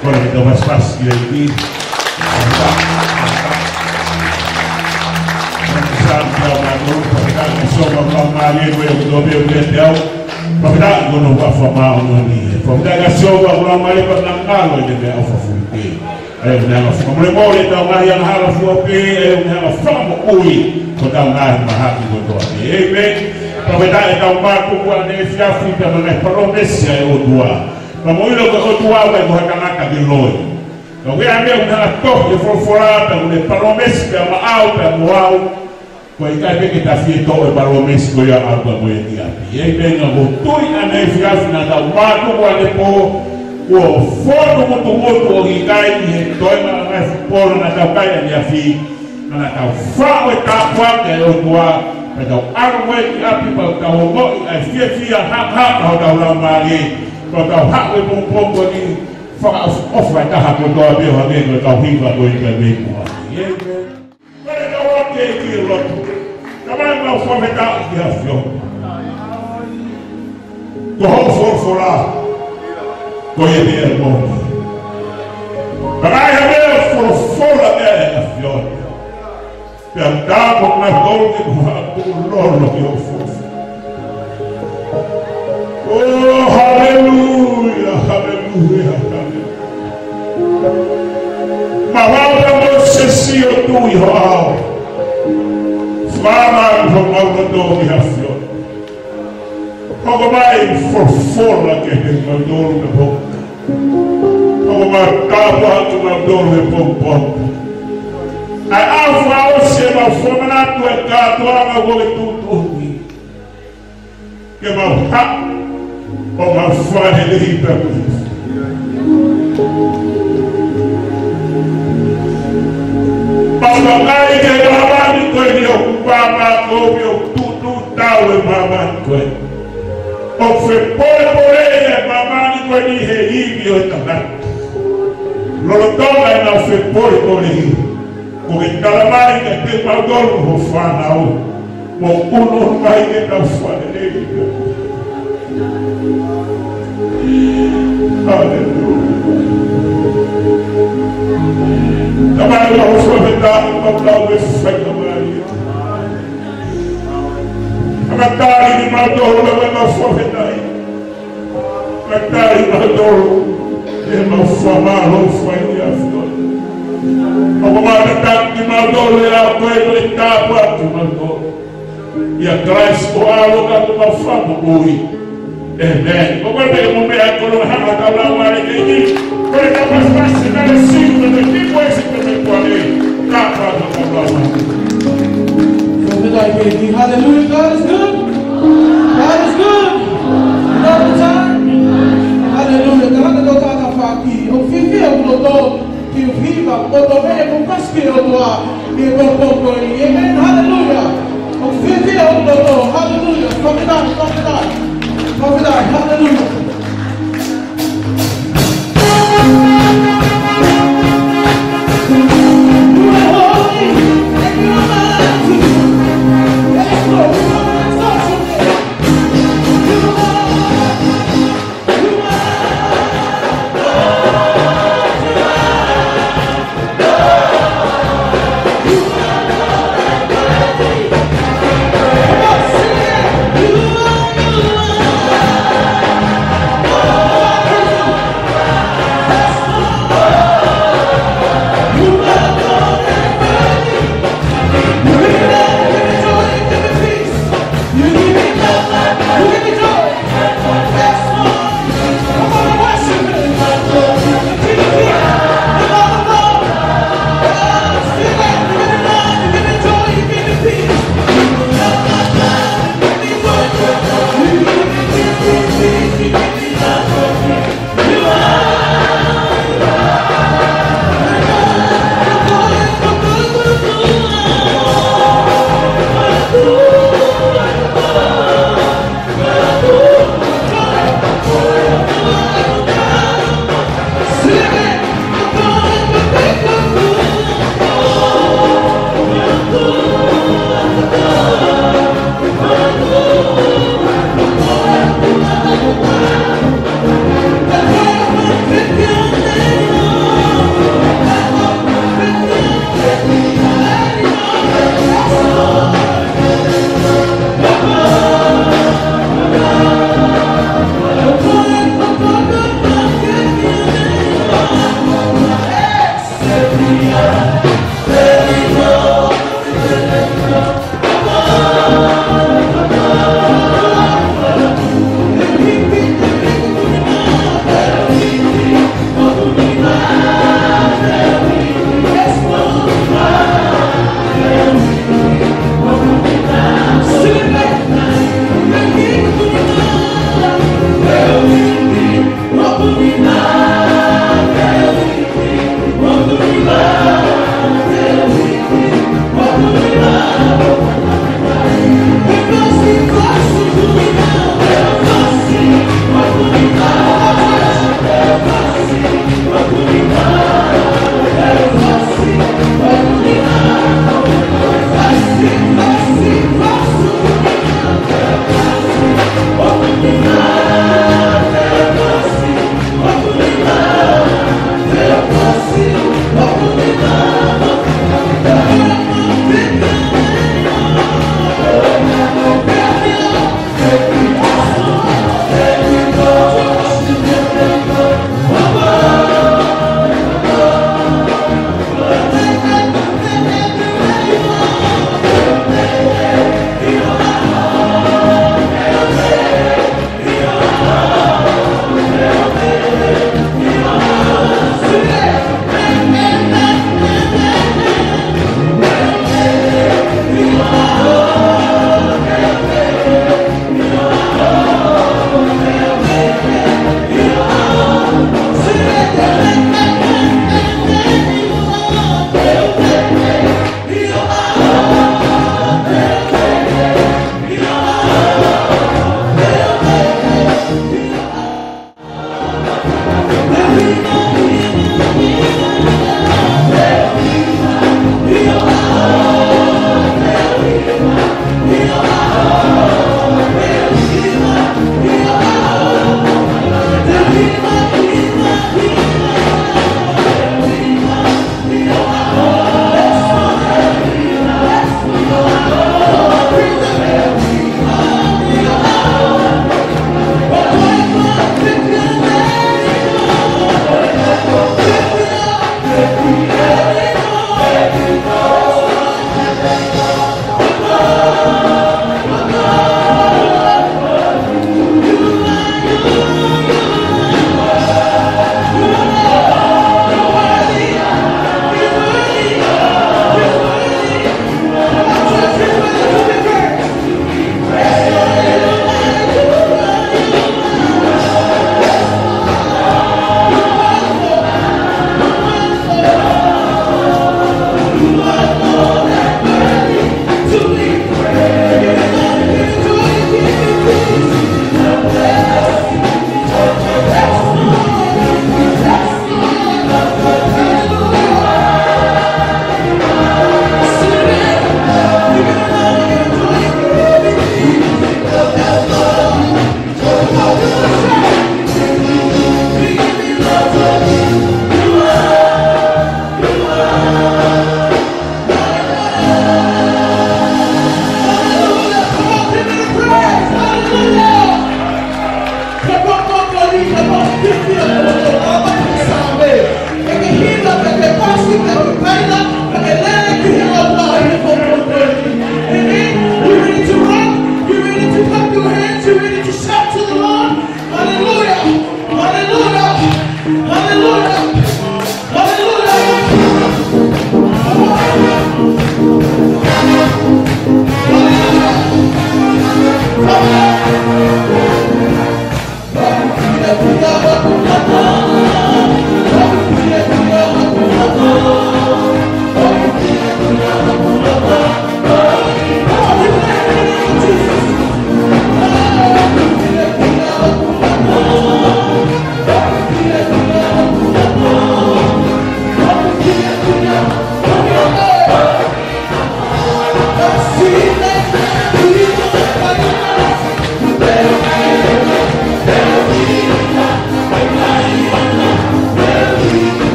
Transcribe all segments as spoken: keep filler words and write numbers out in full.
Voilà, dans ma espace qui a été. Poi cai che ta fieto e baromesco ya alba moya dia. E venga botoi ane fiaf na da mato wa depo o foto moto moto o gigai e toi na na por na da kai dia fi na ta fa o ta kwa ke o tua pe da arwe ti api pa ta o mo e fie fia ha ha ha da la mari pa ta ha o bon bon ko ni fa of ra ta ha ko do be ho be ko ta hi ba ko i ka be ko. E Pare da o ke ki lo Também não foi verdade que a filha. Do for fora. Conhecer o mundo. Também é meu for fora é a filha. Tentar com mais dor que o lolo que eu fosse. Oh, aleluia, aleluia, aleluia. Mas olha você se eu tu e Fala com o mandou me raciou. Como vai forfora que ele mandou na boca. Como vai capa que mandou na boca. A alfa você vai formar tua casa, tua vou tudo. Que vai ha. Como vai fazer ele para isso. Papai que baba ni ko ni o baba ko mi o tudo tal e baba ko o fe por por ele baba ni ko ni he o tanga lo toma na fe por por ele o que calamai que te pagou o fana o o uno vai que tá fora dele. Aleluia. Também não foi verdade para o efeito da Maria. A metade de Maduro não foi verdade. A metade de Maduro não foi mal, não foi a flor. Alguma metade de Maduro é a coisa de capa de Maduro. E atrás o aluga de uma fama ui. Amen. Vamos ver como é a coluna da Maria Maria. Por isso nós vamos dar o símbolo de que coisa que me pode dar para a Hallelujah, God is good. God is good. All the time. Hallelujah. Cada do tata faki. O fifi o lodo que o viva o domínio com casque o doa e o povo e amen. Hallelujah. O fifi o lodo. Hallelujah. Convidado, convidado. Convidado. Hallelujah.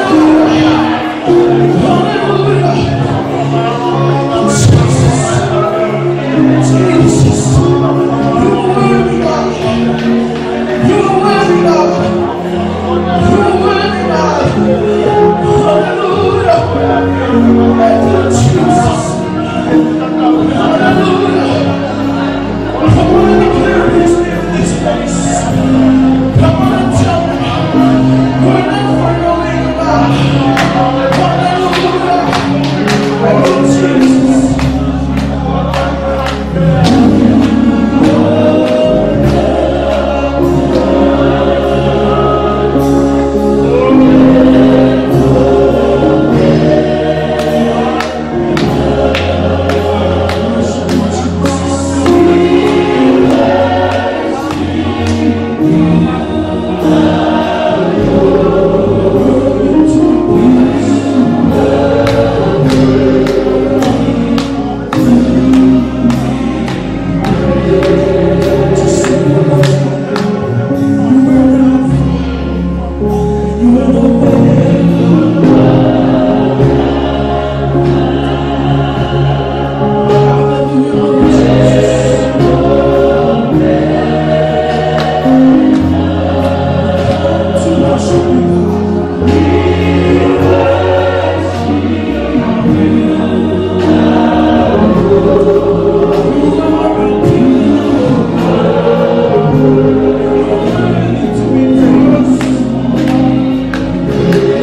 Thank you.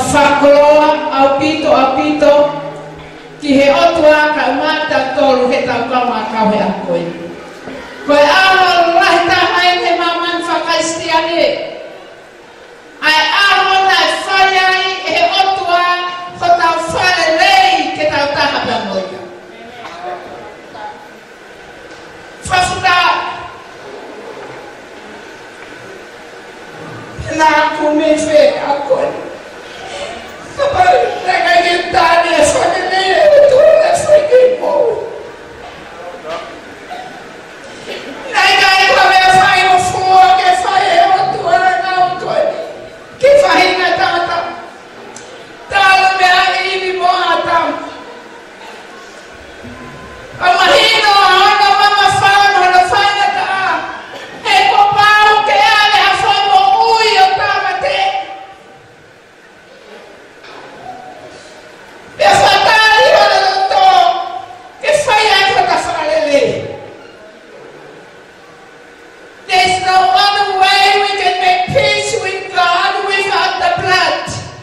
whakoloa au pito a pito ki he otua ka umata tolu he tau kama kau he a koe. Koe aho lahi tahai he maman whakaistiani ai aho na whaiai he otua ko tau whare lei ke tau taha pia moika. Whawhuta nā ku me whe a koe. Kapag nagagintani a whare lei e otua na whaikai mou. Naigai kwa mea whai o fua ke whai e otua na ngau koe. Ki whahinga tata. Tālo mea iwi moa tam. Ka mahino a ono mama whano na whaina ta. He ko pāu ke ale a whai mo ui o tāmate. Pea whatari hana no tō. Ke whai ai whaka whalele. There's no other way we can make peace with God without the blood.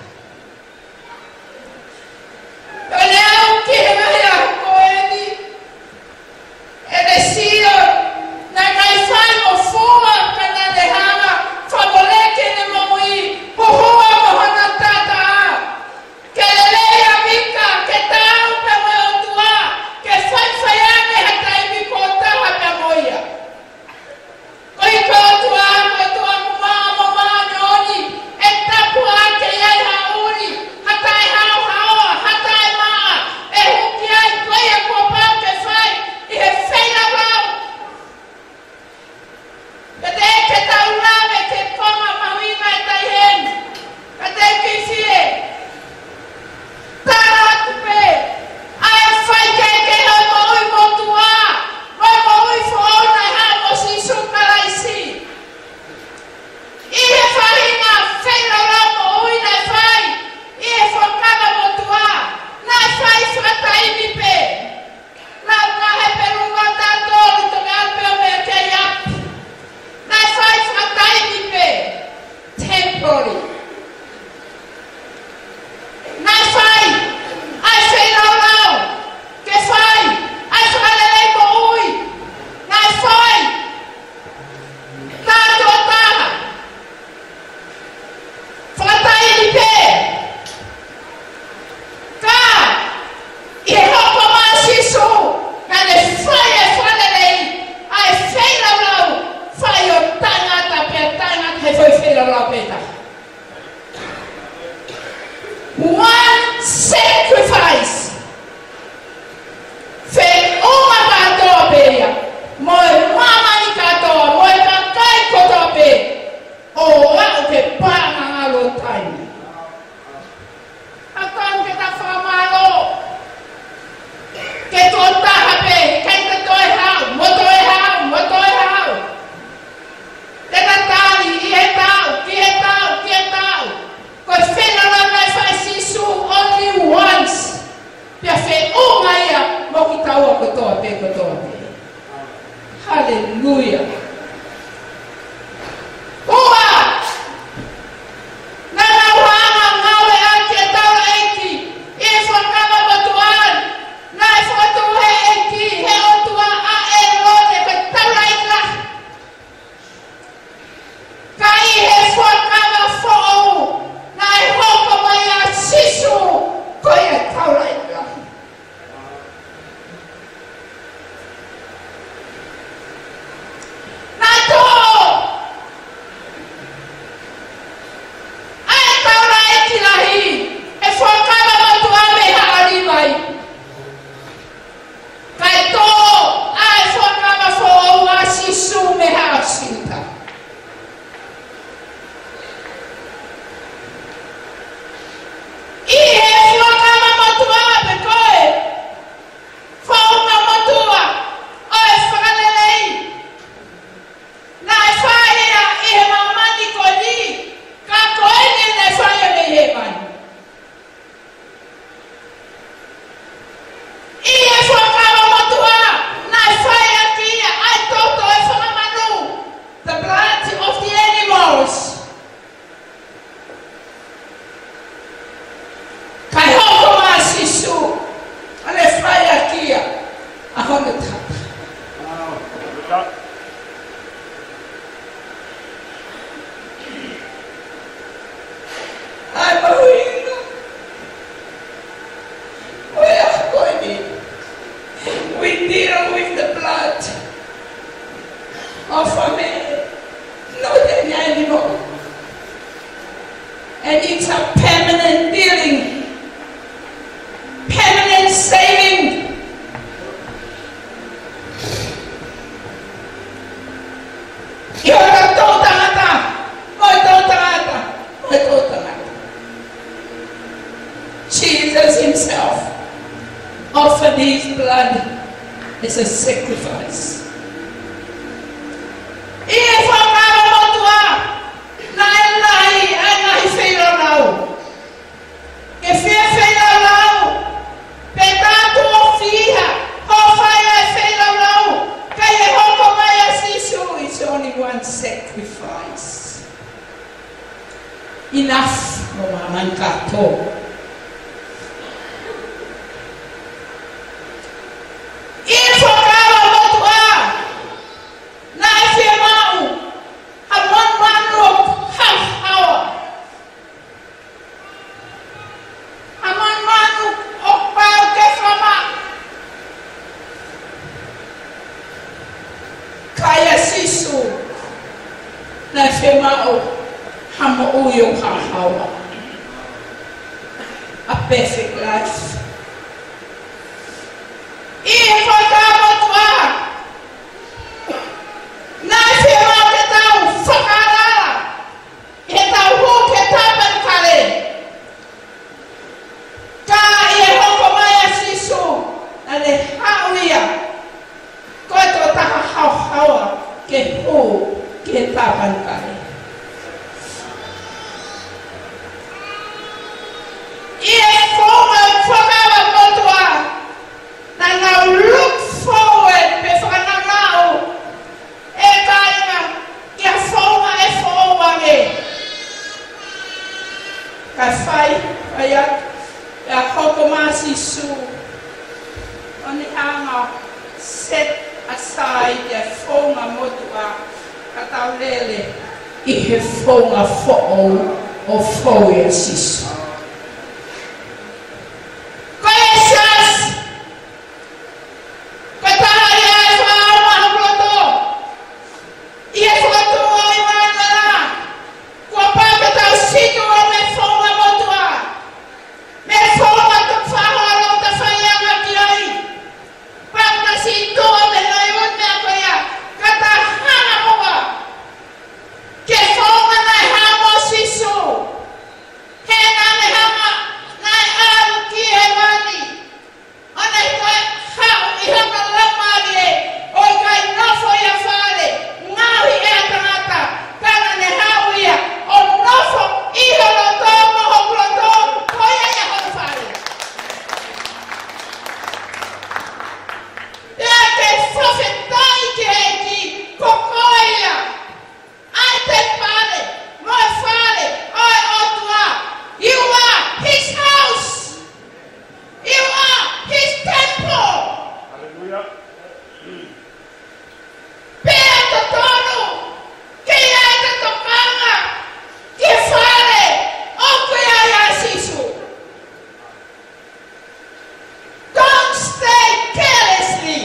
Olhar o que vai a coene é descido na caifai o fua na derrama favorece ne mamui porra morra tata que leia Vika que tal para meu tua que sai saiane até me contar a moia. Oi tua tua tua mama mama oni eta pua que ai hauri atai hau hau atai ma e hukiai coi a copa que fai e he feina rau kate que tau lave que coma mawima e tai hen kate que fie tara tupe ai fai que que ho moi motua moi moi fona ha mo si sukalaisi e he farinha feina rau moi na fai e he focava motua na fai fatai mi pe la ka he perunga ta tolu to ga pe me ke ya na fai fatai mi pe temporary na fai ai fai rau rau ke fai ai fai lei mo ui na fai na to taha fatai mi pe ka e hoko masiso na le fai e fai lei ai fai rau rau fai o tangata pe tangata he fai fai rau rau peta. One sacrifice fe uma katoa peia moe mama ni katoa moe kakai kotoa pe o au ke panga ngalo taini akan ke ta whamalo ke tō taha pe kei te toi hau moto e hau moto e hau tena tari i he tau ki he tau ki he tau koe whena rana e whai sisu Jesus himself offered his blood as a sacrifice. If only one sacrifice. Enough, Mama Mankato. If na femao hamo uyo hahawa. A perfect life. If I na femao que tau fakara e tau ho que tapan kale ka e hoko mai asisu na le hauia ko to taha hahawa ke ho que tapan kare. E como eu falava motoa, na now look forward before na now. E kaima que a forma é forward. Kafai, ayat, ya koko masisu. Oni anga set aside the forma motoa. Kataulele i he fonga fo'o o fo'o sisu. Koesas katahaya e whaama haploto i he whatu o i manara kua pāpatau situ o me fonga motua me fonga tu whaha ro ta whaianga ki ai pāpata situ o me noi o me akoia katahana moa ke fonga nai hamo sisu he nane hama nai aru ki he mani ona i koe hao i hama lamari e o i kai nofo ia whare ngawi e atangata kana ne hao ia o nofo i holo tomo ho plotomu koia ia holo whare ea te whawhetai ki he ki kokoia ai te pare moe whare oi otua you are his house you are his temple Hallelujah. pea to tonu ke ia te tokanga ki whare o koia ia sisu don't stay carelessly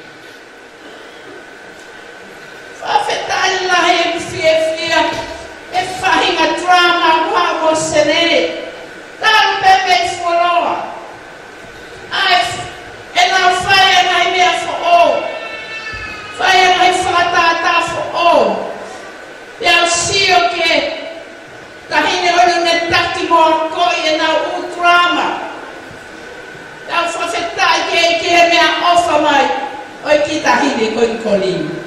whawhetai lahi e fia fia e whahinga drama wa mo senere taru pepe i wholoa ai e nā whaia ngai mea who o whaia ngai whakatata who o e au sio ke tahine olu ne taki moa koi e nā u drama e au whawhetai ke e ke mea ofa mai oi ki tahine koi kolini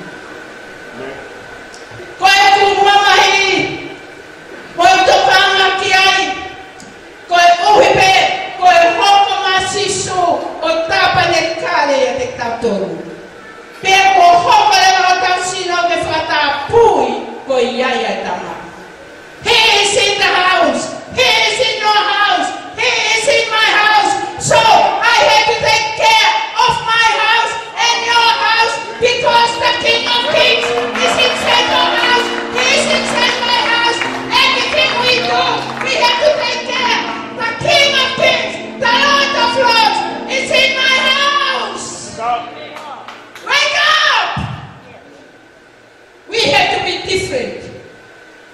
koe ku mamahi, koe topanga ki ai, koe uhipe, koe hoko masisu, o tapane kare e te tautoru. Pea ko hoko le o tau sino me whata pui, koe iaia e tama. He is in the house, he is in your house, he is in my house, so I have to take care of my house and your house, because the King of Kings is inside your house, he is inside my house. Everything we do, we have to take care. The King of Kings, the Lord of Lords, is in my house. Wake up! We have to be different.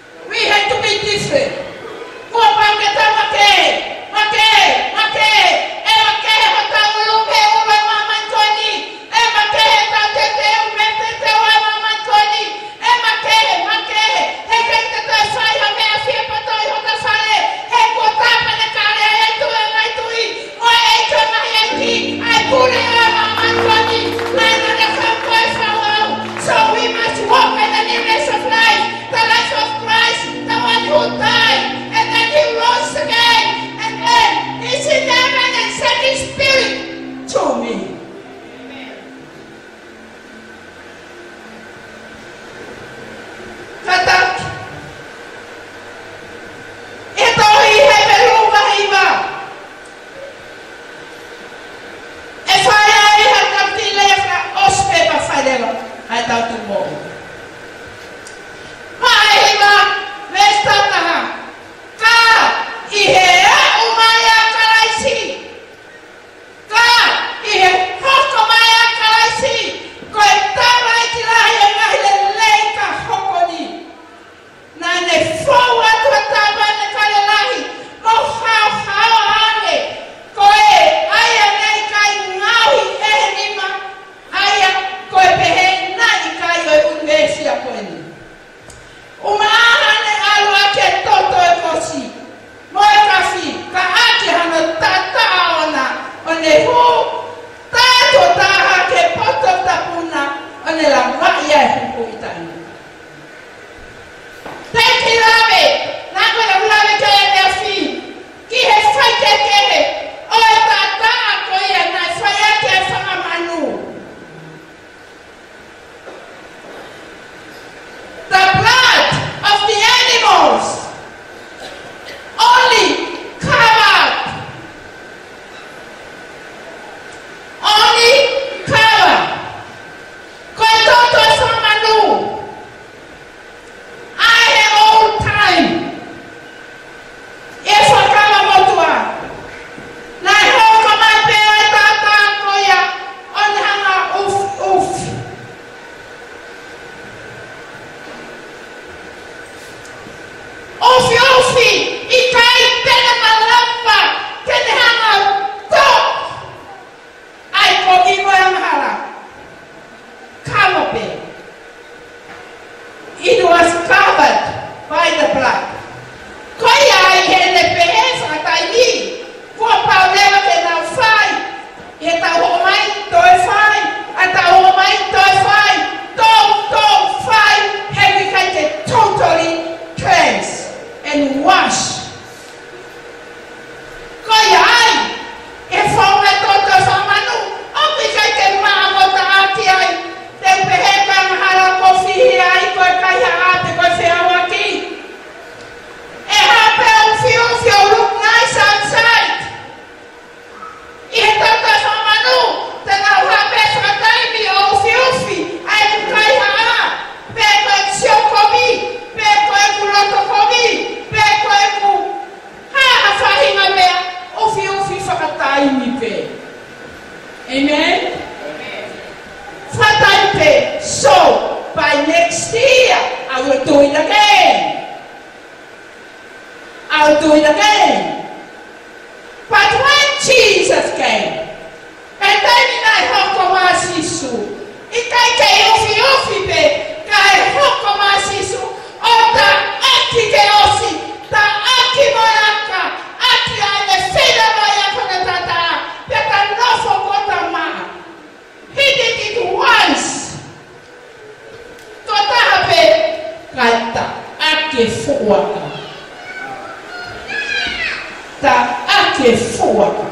ke fuaka.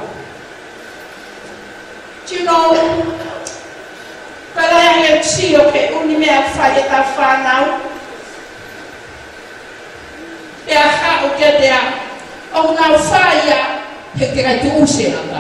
Do you know, kala yang sio ke uni mea whai e ta whanau. E a hao ke dea, o ngā whai a he te kai tu use anga.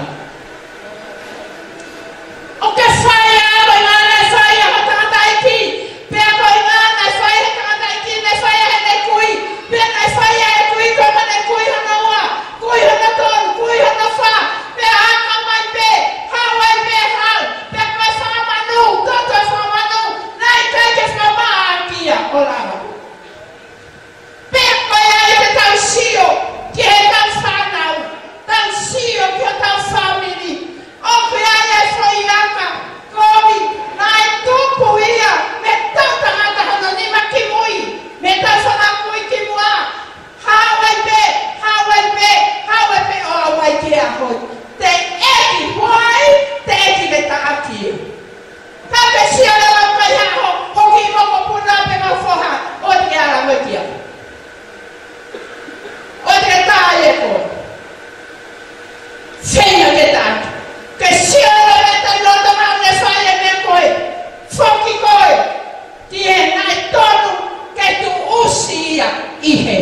O ke whai a oi ngā nei whai a ho tangata iki, pea koi ngā nei whai he tangata iki, nei whai a he nei kui, pea nei whai a he kui koi ma nei kui hana ua, kui hana ton, kui hana wha, pea hanga mai pe, hau ai pe hau, pea kai whamanu, toto e whamanu, nei kai ke whamaa akia, o lawa. Pea koi a i te tau sio, ki he tau whanau, tau sio ki o tau family, o pea i e whaiaka, komi, nai tupu ia, me tau tangata hana ni maki mui, me tau whanakui ki mua, hawai pe, hawai pe, hawai pe o awai ki a hoi. Te eki huai, te eki me taaki. Ka pe sio le lau kai haho, hoki moko puna pe ngau whoha, o te ara wekia. O te tae e koe. Whenga ke tāki. Ke sio le reta loto mau ne whae me koe. Whoki koe. Ti e nai tonu ke tu usi ia i he.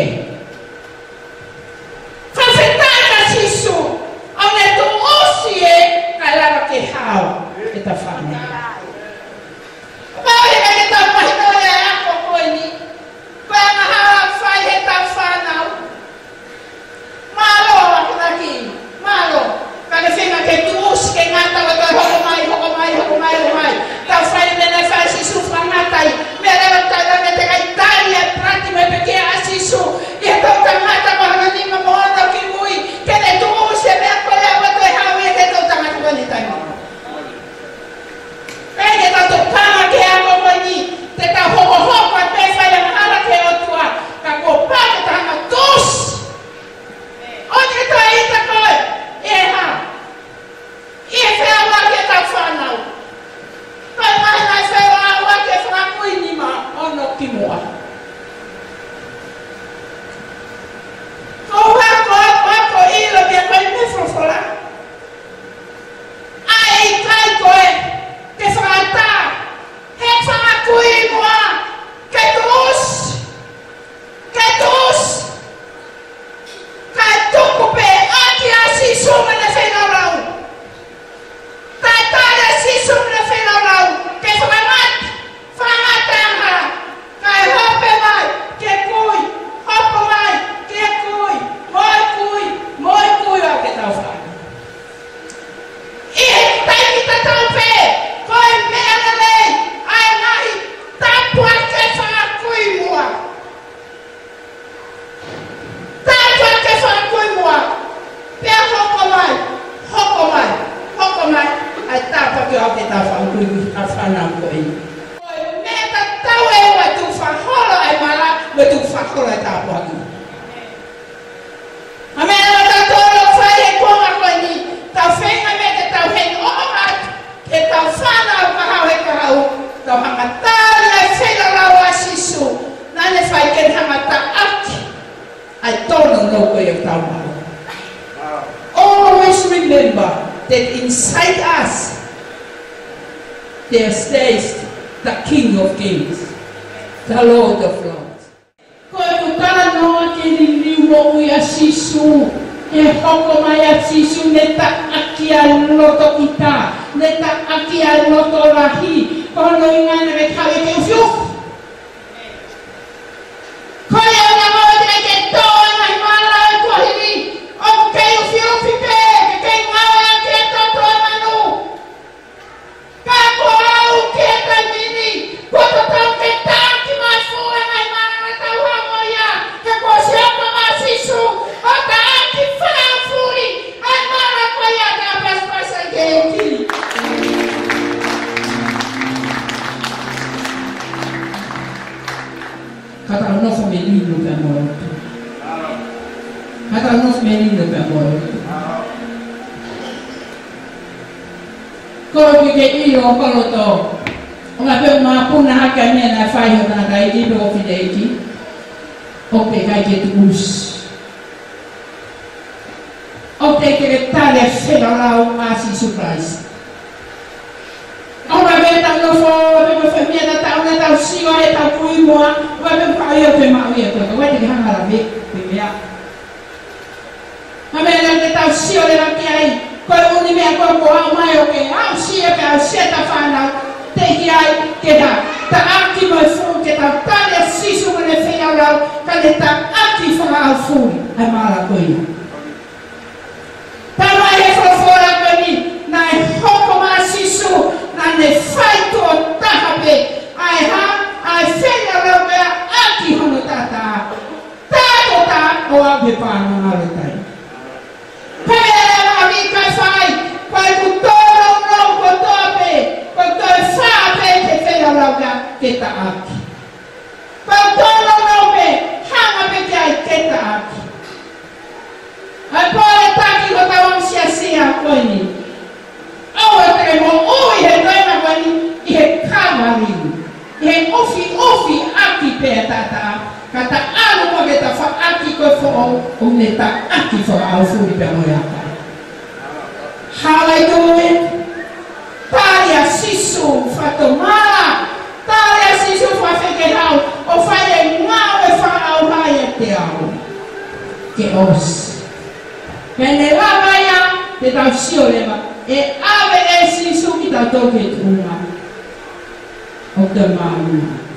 Whawhetai ka sisu. Au ne tu usi e kai lava ke hao. E ta whane. Mau e ka ke tau mahino e a ako koe ni. Koe anga hawa whai he tau whanau. Malo ako naki. Malo. Kaya whenga ke tuus ke ngata wa toi hoko mai, hoko mai, hoko mai, hoko mai. Tau whai mena whai sisu whangatai. Mea rewa tai la me te kai tai e prati me peke a sisu. I he tau tangata ko hana nima moana ki mui. Ke ne tuus e mea koe a wa toi hau e ke tau tangata wani tai mo. Kaya ke tau tau pama ke a mo wani. Te tau hoko hoko a pe whai ang hala ke o tua. Ka ko pama tanga tuus. Oni e toi ita koe. E ha. I e whea wake tau whanau. Kai mai nai whea wake whanakui ni ma ono ki moa. Ko wako wako wako ilo kia kai me whawhora. Ai kai koe ke whangata. He whanakui moa. Ke tuus. Ke tuus. Kai tuku pe aki a sisu mene whenau rau. Tai tare sisu mene whenau rau. Ke whangat, whangatanga. Kai hope mai, ke kui, hopo mai, ke kui, moi kui, moi kui au ke tau whanga. I he tai ki ta tau pe, koe mea na lei, ai nahi, tapua ke whangakui mua. Tapua ke whangakui mua. Pea hoko mai, hoko mai, hoko mai, ai tapua ke au ke tau whangakui a whanau koe. Koe mea ta tau e ua tu whaholo ai mara, me tu whaholo ai tapua ki. A mea na ta tōro whai e konga koe ni, tau whenga me te tau hei omat, ke tau whanau ka hau he ka hau, tau hangatari ai whena rau a sisu, nane whai ken hangata aki, ai tono no koe e tau maho. Always remember that inside us there stays the King of Kings, the Lord of Lords. Koe kutara noa ke ni liumo ui a sisu, e hoko mai a sisu ne ta aki a loto ita, ne ta aki a loto rahi, kono ingana me kawe ke ufiuk. Koe o na moe te ke toa mai mara e kohiri, o kei ufiufi pe, ke kei ngau e a ke toto e manu. Ka ko au ke ta mini, ko to tau ke taki mai fua mai mara me tau hamo ia, ke ko siapa mai sisu, o ta aki whaafuri, ai mara ko ia ka paspasa ke eki. Kata nof menino pe morto. Kata nof menino pe morto. Ko ke i o paloto. O nga pe ma puna haka me na fai ho na kai i do fideiti. O pe kai ke tus. O te ke tale whena rau ngāsi surprise. O ma me tau no fo, me me whamia na tau na tau sio e tau kui moa, wa me pao i o te mau i o toka, wai te ki hangara me, me mea. Ma me na te tau sio le raki ai, koe uni mea koe ko au mai o ke, au sio ke au seta whanau, te hi ai ke ta, ta aki mo fu ke tau tale a sisu me ne whena rau, ka le ta aki whanga au furi, ai mara koe ia. Tau mai he whawhora koe ni, na e hoko maa sisu, na ne whai tō tahape, ai ha, ai whenga rau mea aki hono tata. Tāto tā o ape pāna ngare tai. Pēra na Vika whai, pai ku tōro rau ko tōpe, ko tō whāpe te whenga rau mea ke ta aki. Pai tōro rau me, hanga pe ke ai ke ta aki. Ai pōre taki ko tawang sia sia koe ni. Aua te mo ui he taina wani i he kāmaringu. I he ofi ofi aki pēr tata. Ka ta alu mo ke ta wha aki koe fo o ne ta aki fo au furi pēr moi akai. How I do it? Tāria sisu whatomara. Tāria sisu Faifekau. O whae ngāwe wha au hai e te au. Ke os. Pene lava ia te tau sio lewa. E ave e sisu ki tau toke tunga o te maunga.